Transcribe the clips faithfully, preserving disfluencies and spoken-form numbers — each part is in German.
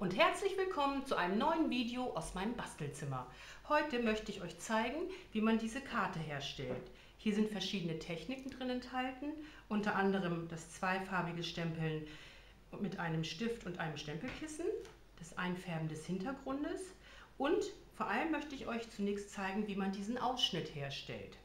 und herzlich willkommen zu einem neuen Video aus meinem Bastelzimmer. Heute möchte ich euch zeigen, wie man diese Karte herstellt. Hier sind verschiedene Techniken drin enthalten, unter anderem das zweifarbige Stempeln mit einem Stift und einem Stempelkissen, das Einfärben des Hintergrundes und vor allem möchte ich euch zunächst zeigen, wie man diesen Ausschnitt herstellt.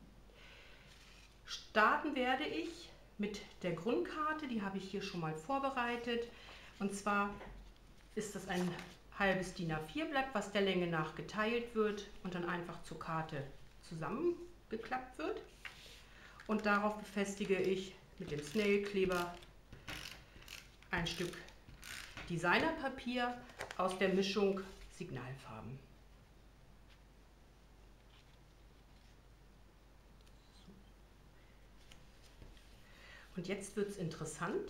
Starten werde ich mit der Grundkarte, die habe ich hier schon mal vorbereitet. Und zwar ist das ein halbes DIN A vier Blatt, was der Länge nach geteilt wird und dann einfach zur Karte zusammengeklappt wird. Und darauf befestige ich mit dem Snail-Kleber ein Stück Designerpapier aus der Mischung Signalfarben. Und jetzt wird es interessant,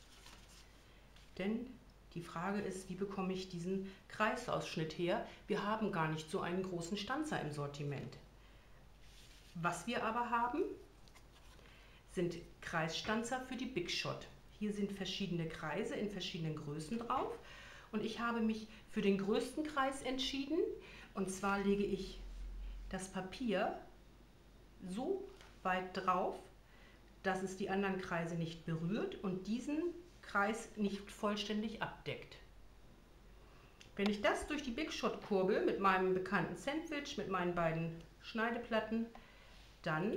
denn die Frage ist, wie bekomme ich diesen Kreisausschnitt her? Wir haben gar nicht so einen großen Stanzer im Sortiment. Was wir aber haben, sind Kreisstanzer für die Big Shot. Hier sind verschiedene Kreise in verschiedenen Größen drauf und ich habe mich für den größten Kreis entschieden. Und zwar lege ich das Papier so weit drauf, dass es die anderen Kreise nicht berührt und diesen Kreis nicht vollständig abdeckt. Wenn ich das durch die Big Shot kurbel mit meinem bekannten Sandwich, mit meinen beiden Schneideplatten, dann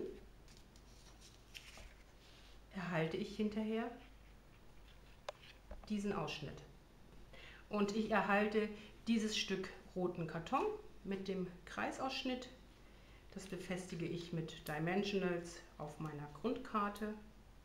erhalte ich hinterher diesen Ausschnitt. Und ich erhalte dieses Stück roten Karton mit dem Kreisausschnitt. Das befestige ich mit Dimensionals auf meiner Grundkarte.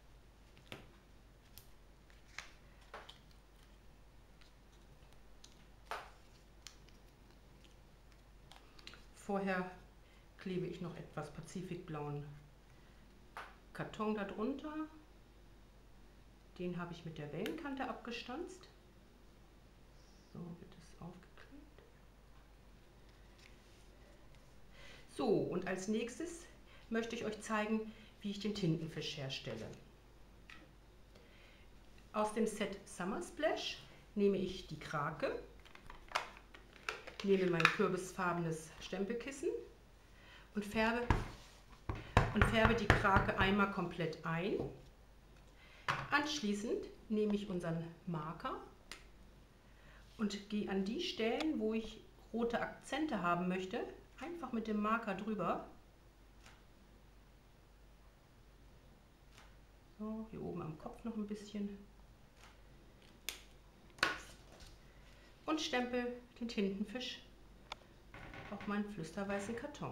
Vorher klebe ich noch etwas pazifikblauen Karton darunter. Den habe ich mit der Wellenkante abgestanzt. So wird es aufgeklebt. So, und als nächstes möchte ich euch zeigen, wie ich den Tintenfisch herstelle. Aus dem Set Summer Splash nehme ich die Krake, nehme mein kürbisfarbenes Stempelkissen und färbe, und färbe die Krake einmal komplett ein. Anschließend nehme ich unseren Marker und gehe an die Stellen, wo ich rote Akzente haben möchte, einfach mit dem Marker drüber. So, hier oben am Kopf noch ein bisschen. Und stempel den Tintenfisch auf meinen flüsterweißen Karton.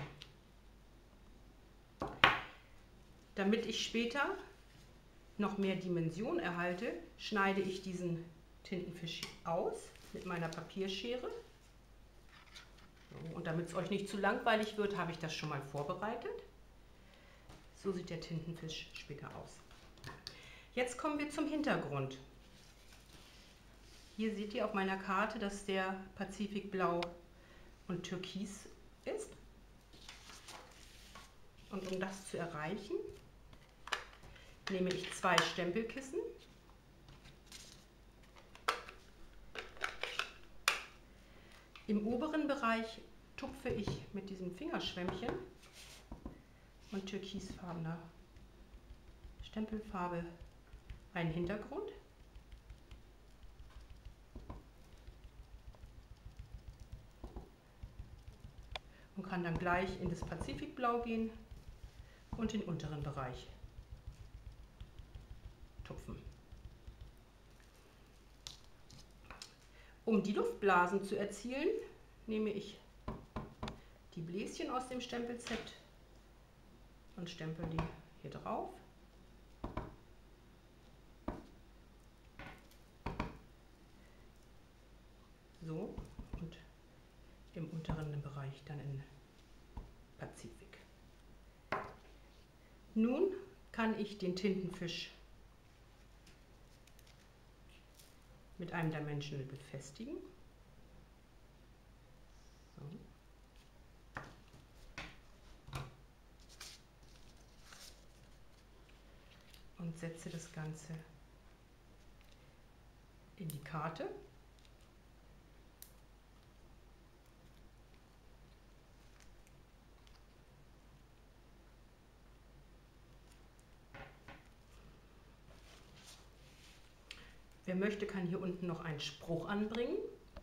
Damit ich später noch mehr Dimension erhalte, schneide ich diesen Tintenfisch aus mit meiner Papierschere. So, und damit es euch nicht zu langweilig wird, habe ich das schon mal vorbereitet. So sieht der Tintenfisch später aus. Jetzt kommen wir zum Hintergrund. Hier seht ihr auf meiner Karte, dass der Pazifikblau und Türkis ist. Und um das zu erreichen, nehme ich zwei Stempelkissen. Im oberen Bereich tupfe ich mit diesem Fingerschwämmchen und türkisfarbener Stempelfarbe einen Hintergrund. Und kann dann gleich in das Pazifikblau gehen und den unteren Bereich tupfen. Um die Luftblasen zu erzielen, nehme ich die Bläschen aus dem Stempelset und stempel die hier drauf. So, und im unteren Bereich dann in Pazifik. Nun kann ich den Tintenfisch mit einem Dimensional befestigen. So. Und setze das Ganze in die Karte. Wer möchte, kann hier unten noch einen Spruch anbringen.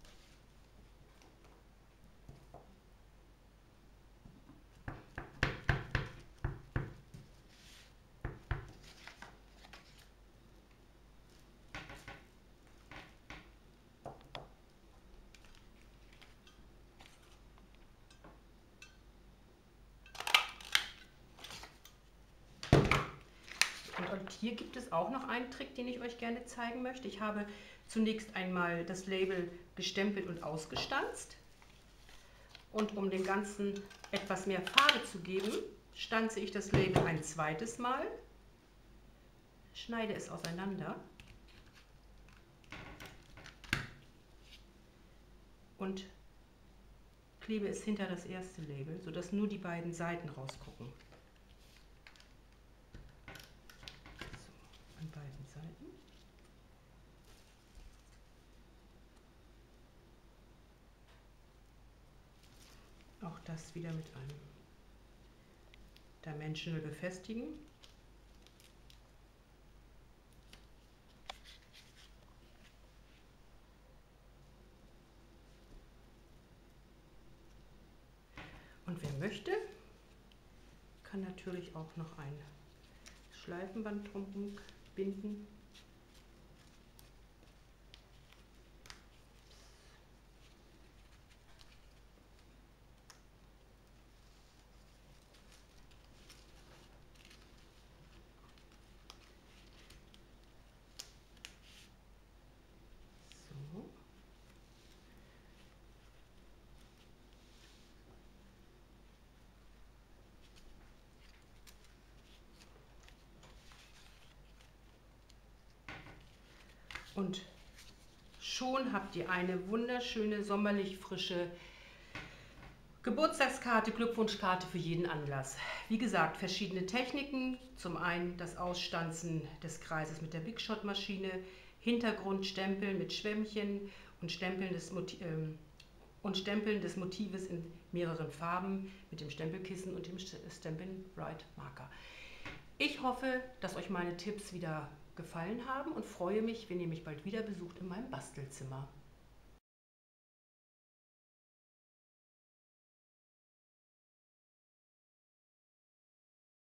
Und hier gibt es auch noch einen Trick, den ich euch gerne zeigen möchte. Ich habe zunächst einmal das Label gestempelt und ausgestanzt. Und um dem Ganzen etwas mehr Farbe zu geben, stanze ich das Label ein zweites Mal, schneide es auseinander und klebe es hinter das erste Label, sodass nur die beiden Seiten rausgucken. An beiden Seiten. Auch das wieder mit einem Dimensional befestigen. Und wer möchte, kann natürlich auch noch ein Schleifenband drumherum binden. So. Und schon habt ihr eine wunderschöne, sommerlich frische Geburtstagskarte, Glückwunschkarte für jeden Anlass. Wie gesagt, verschiedene Techniken. Zum einen das Ausstanzen des Kreises mit der Big Shot Maschine, Hintergrundstempeln mit Schwämmchen und Stempeln des, Motiv ähm, und Stempeln des Motives in mehreren Farben mit dem Stempelkissen und dem Stampin' Right Marker. Ich hoffe, dass euch meine Tipps wieder gefallen haben und freue mich, wenn ihr mich bald wieder besucht in meinem Bastelzimmer.